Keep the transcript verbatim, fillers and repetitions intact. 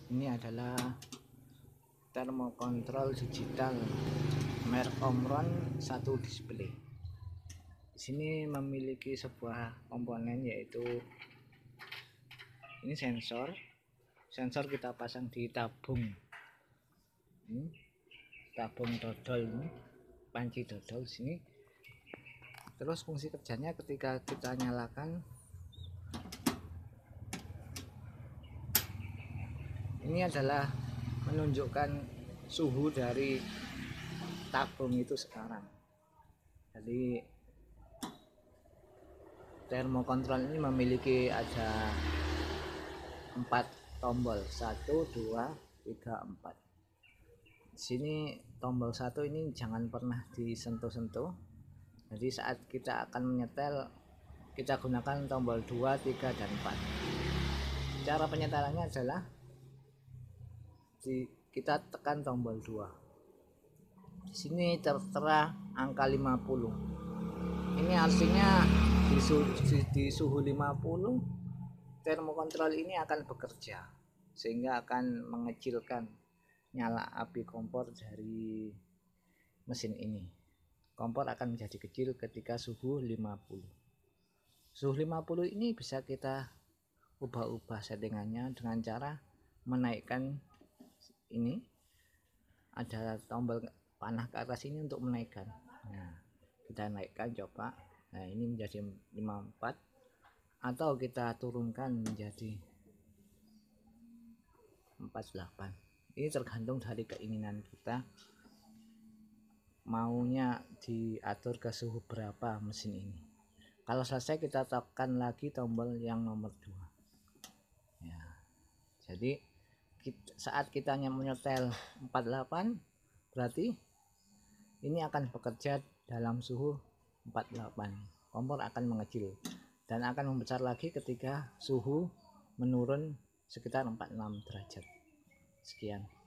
Ini adalah termokontrol digital merek Omron satu display. Di sini memiliki sebuah komponen, yaitu ini sensor. Sensor kita pasang di tabung, ini tabung dodol, ini panci dodol sini. Terus fungsi kerjanya ketika kita nyalakan, ini adalah menunjukkan suhu dari tabung itu sekarang. Jadi termokontrol ini memiliki ada empat tombol, satu dua tiga empat. Di sini tombol satu ini jangan pernah disentuh-sentuh. Jadi saat kita akan menyetel, kita gunakan tombol dua tiga dan empat. Cara penyetelannya adalah di, kita tekan tombol dua. Di sini tertera angka lima puluh. Ini artinya di suhu, di suhu lima puluh termokontrol ini akan bekerja, sehingga akan mengecilkan nyala api kompor dari mesin ini. Kompor akan menjadi kecil ketika suhu lima puluh. Suhu lima puluh ini bisa kita ubah-ubah settingannya dengan cara menaikkan ini. Ada tombol panah ke atas ini untuk menaikkan. Nah, kita naikkan coba. Nah, ini menjadi lima puluh empat, atau kita turunkan menjadi empat puluh delapan. Ini tergantung dari keinginan kita, maunya diatur ke suhu berapa mesin ini. Kalau selesai, kita tekan lagi tombol yang nomor dua ya. Jadi kita, saat kita menyetel empat puluh delapan, berarti ini akan bekerja dalam suhu empat puluh delapan. Kompor akan mengecil dan akan membesar lagi ketika suhu menurun sekitar empat puluh enam derajat. Sekian.